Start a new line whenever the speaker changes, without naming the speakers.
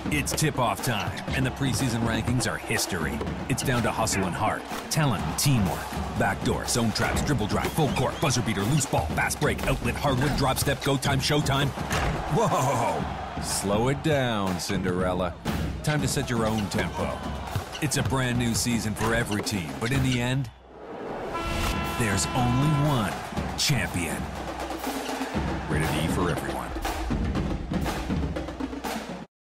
It's tip-off time, and the preseason rankings are history. It's down to hustle and heart, talent and teamwork. Backdoor, zone traps, dribble drive, full court, buzzer beater, loose ball, fast break, outlet, hardwood, drop step, go time, showtime. Whoa! Slow it down, Cinderella. Time to set your own tempo. It's a brand new season for every team, but in the end, there's only one champion. Rated E for everyone.